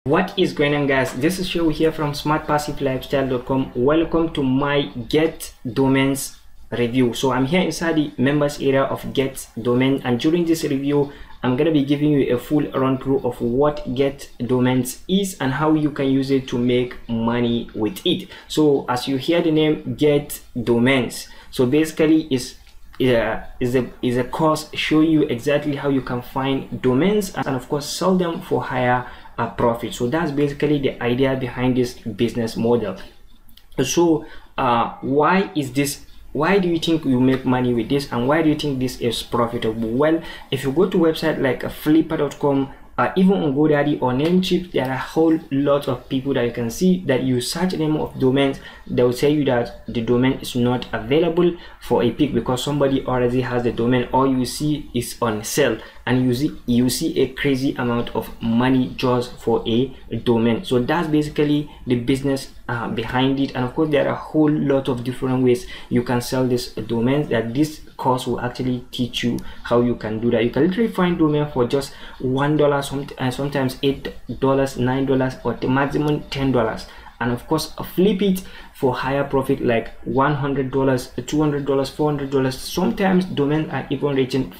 What is going on, guys? This is Show here from smartpassivelifestyle.com. Welcome to my Get Domains review. So I'm here inside the members area of Get Domain, and during this review I'm going to be giving you a full run through of what Get Domains is and how you can use it to make money with it. So as you hear the name Get Domains, so basically is a course showing you exactly how you can find domains and of course sell them for higher profit. So that's basically the idea behind this business model. So why do you think you make money with this, and why do you think this is profitable? Well, if you go to website like flipper.com, even on GoDaddy or Namecheap, there are a whole lot of people that you can see that you search the name of domains, they will tell you that the domain is not available for a pick because somebody already has the domain, or you see is on sale, and you see a crazy amount of money just for a domain. So that's basically the business behind it. And of course there are a whole lot of different ways you can sell this domains that this course will actually teach you how you can do that. You can literally find domain for just $1, sometimes $8, $9, or the maximum $10, and of course flip it for higher profit like $100, $200, $400. Sometimes domains are even reaching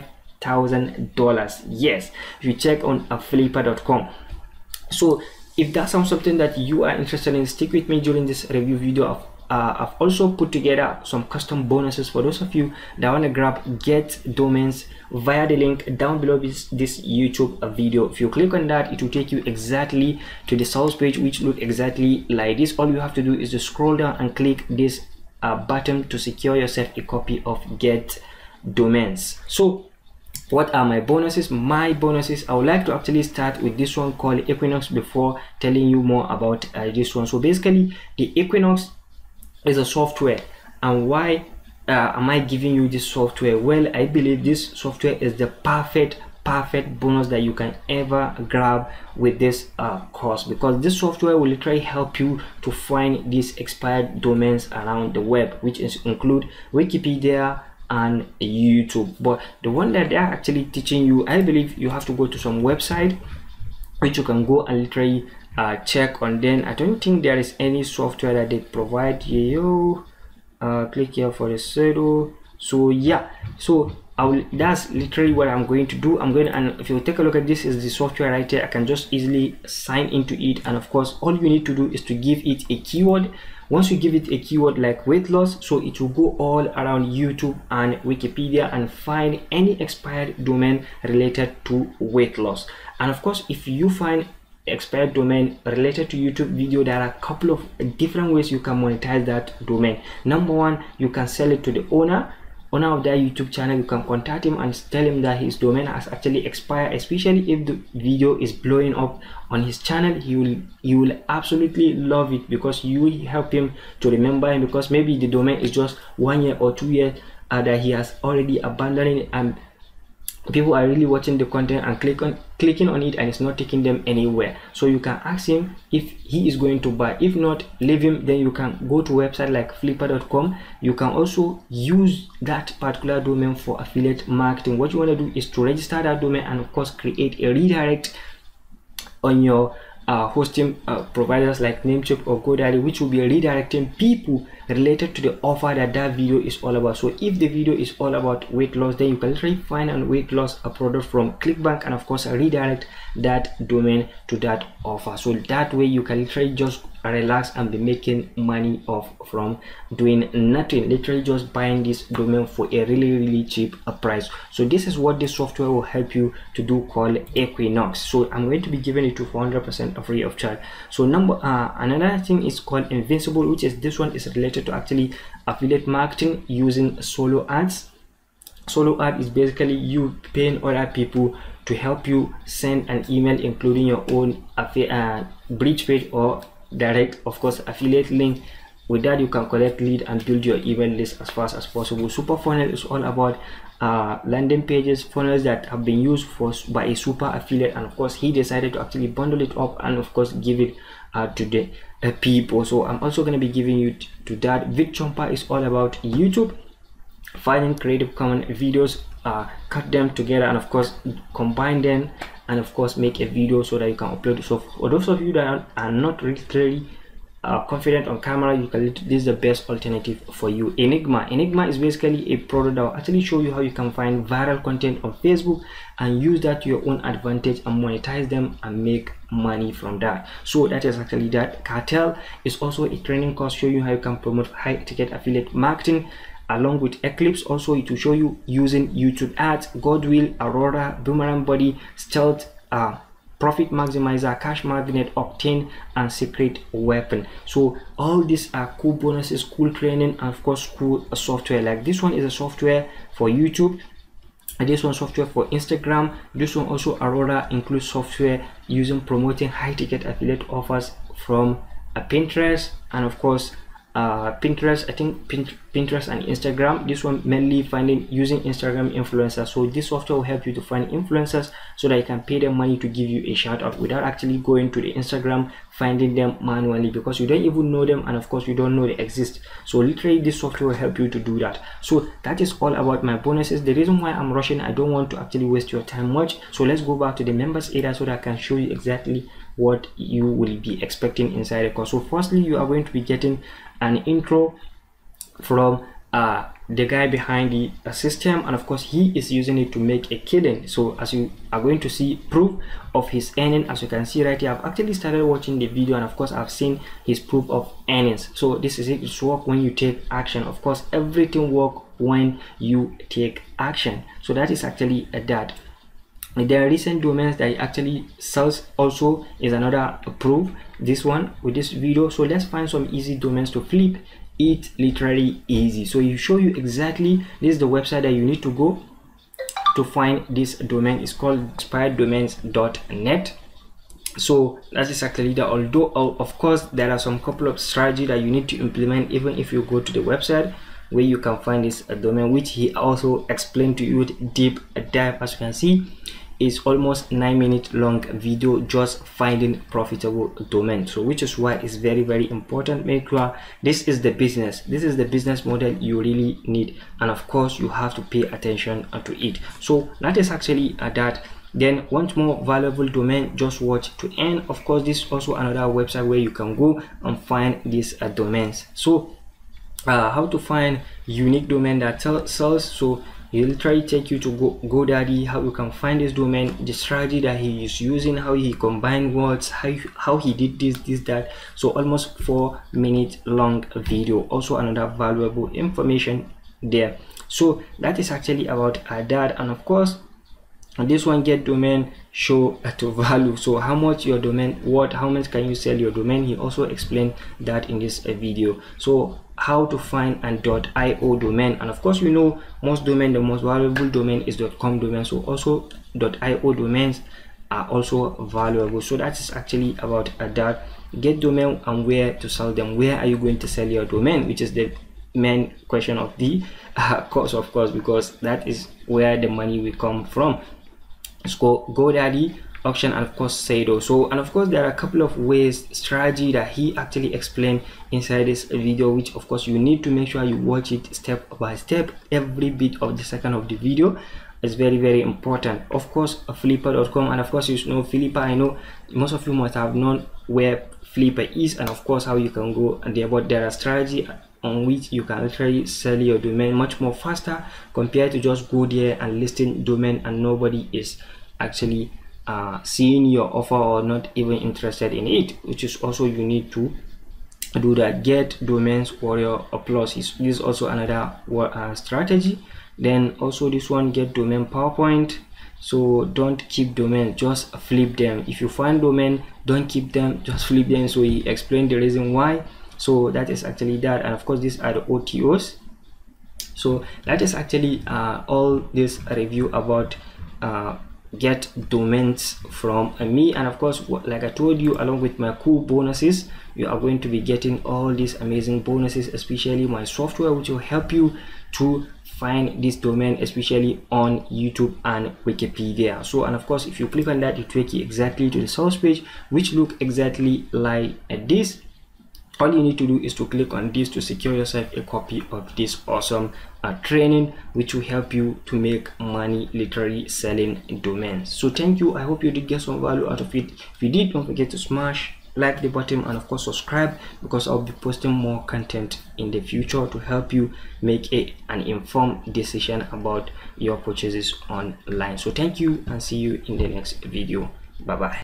$5,000. Yes, if you check on flipper.com. So if that sounds something that you are interested in, stick with me during this review video. I've also put together some custom bonuses for those of you that want to grab Get Domains via the link down below this YouTube video. If you click on that, it will take you exactly to the sales page, which look exactly like this. All you have to do is to scroll down and click this button to secure yourself a copy of Get Domains. So what are my bonuses? My bonuses, I would like to actually start with this one called Equinox before telling you more about this one. So basically the Equinox is a software. And why am I giving you this software? Well, I believe this software is the perfect bonus that you can ever grab with this course, because this software will literally help you to find these expired domains around the web, which include Wikipedia and YouTube. But the one that they're actually teaching you, I believe you have to go to some website which you can go and literally check on. Then I don't think there is any software that they provide here. Click here for the Sedo. So yeah, so that's literally what I'm going to do. And if you take a look at this, is the software right here. I can just easily sign into it, and of course all you need to do is to give it a keyword. Once you give it a keyword like weight loss, so it will go all around YouTube and Wikipedia and find any expired domain related to weight loss. And of course, if you find expired domain related to YouTube video, there are a couple of different ways you can monetize that domain. Number one, you can sell it to the owner of that YouTube channel. You can contact him and tell him that his domain has actually expired, especially if the video is blowing up on his channel. He will absolutely love it, because you will help him to remember him, because maybe the domain is just 1 year or 2 years that he has already abandoned it, and people are really watching the content and clicking on it, and it's not taking them anywhere. So you can ask him if he is going to buy. If not, leave him. Then you can go to a website like flipper.com. You can also use that particular domain for affiliate marketing. What you want to do is to register that domain and of course create a redirect on your hosting providers like Namecheap or GoDaddy, which will be redirecting people related to the offer that video is all about. So if the video is all about weight loss, then you can literally find a weight loss product from ClickBank and of course redirect that domain to that offer. So that way you can literally just relax and be making money off from doing nothing, literally just buying this domain for a really cheap price. So this is what this software will help you to do, called Equinox. So I'm going to be giving it to 400% free of charge. So another thing is called Invincible, which is this one is related to actually affiliate marketing using solo ads. Solo ad is basically you paying other people to help you send an email including your own bridge page or direct, of course, affiliate link. With that you can collect lead and build your email list as fast as possible. Super funnel is all about landing pages, funnels that have been used by a super affiliate, and of course he decided to actually bundle it up and of course give it to the people. So I'm also going to be giving you to that. VidChomper is all about YouTube, finding creative common videos, cut them together and of course combine them and of course make a video so that you can upload it. So for those of you that are not really confident on camera, this is the best alternative for you. Enigma is basically a product that will actually show you how you can find viral content on Facebook and use that to your own advantage and monetize them and make money from that. So that is actually that. Cartel is also a training course showing you how you can promote high ticket affiliate marketing, along with Eclipse also to show you using YouTube ads, Godwill, Aurora, Boomerang Body, Stealth, Profit Maximizer, Cash Magnet, Octane, and Secret Weapon. So all these are cool bonuses, cool training, and of course cool software. Like this one is a software for YouTube, and this one software for Instagram. This one also, Aurora, includes software using promoting high ticket affiliate offers from Pinterest, and of course Pinterest, I think Pinterest and Instagram. This one mainly finding using Instagram influencers. So this software will help you to find influencers so that you can pay them money to give you a shout out without actually going to the Instagram, finding them manually, because you don't even know them, and of course you don't know they exist. So literally this software will help you to do that. So that is all about my bonuses. The reason why I'm rushing, I don't want to actually waste your time much. So let's go back to the members area so that I can show you exactly what you will be expecting inside the course. So firstly, you are going to be getting an intro from the guy behind the system, and of course he is using it to make a killing. So as you are going to see proof of his earning, as you can see right here, I've actually started watching the video, and of course I've seen his proof of earnings. So this is it. It's work when you take action. Of course everything work when you take action. So that is actually that. The recent domains that he actually sells also is another proof, this one with this video. So let's find some easy domains to flip. It literally easy. So you show you exactly, this is the website that you need to go to find this domain. It's called inspireddomains.net. So that is actually that. Although of course there are some couple of strategy that you need to implement even if you go to the website where you can find this domain, which he also explained to you with deep dive. As you can see, is almost 9-minute long video just finding profitable domain. So which is why it's very, very important. Make sure this is the business model you really need, and of course you have to pay attention to it. So that is actually that. Then want more valuable domain, just watch to end. Of course this is also another website where you can go and find these domains. So how to find unique domain that sells. So he'll try to take you to GoDaddy, how you can find this domain, the strategy that he is using, how he combined words, how he did this, that. So almost 4-minute long video. Also another valuable information there. So that is actually about that. And of course this one, get domain, show to value. So how much your domain worth, how much can you sell your domain. He also explained that in this video. So how to find an .io domain, and of course you know most domain, the most valuable domain is .com domain. So also .io domains are also valuable. So that is actually about that. Get domain and where to sell them. Where are you going to sell your domain, which is the main question of the course, of course, because that is where the money will come from. So GoDaddy, auction, and of course Sado. So and of course there are a couple of ways, strategy that he actually explained inside this video, which of course you need to make sure you watch it step by step. Every bit of the second of the video is very, very important. Of course Flippa.com, and of course you know Flippa. I know most of you must have known where Flippa is, and of course how you can go there, but there are strategy on which you can literally sell your domain much more faster compared to just go there and listing domain and nobody is actually seeing your offer or not even interested in it, which is also you need to do that. Get domains warrior applause. This is also another strategy. Then also this one, get domain PowerPoint. So don't keep domain, just flip them. If you find domain, don't keep them, just flip them. So he explained the reason why. So that is actually that. And of course these are the OTOs. So that is actually all this review about get domains from me. And of course, like I told you, along with my cool bonuses, you are going to be getting all these amazing bonuses, especially my software, which will help you to find this domain, especially on YouTube and Wikipedia. So and of course if you click on that, it takes you exactly to the source page, which look exactly like this. all you need to do is to click on this to secure yourself a copy of this awesome training, which will help you to make money literally selling domains. So thank you. I hope you did get some value out of it. If you did, don't forget to smash like the button and of course subscribe, because I'll be posting more content in the future to help you make an informed decision about your purchases online. So thank you and see you in the next video. Bye bye.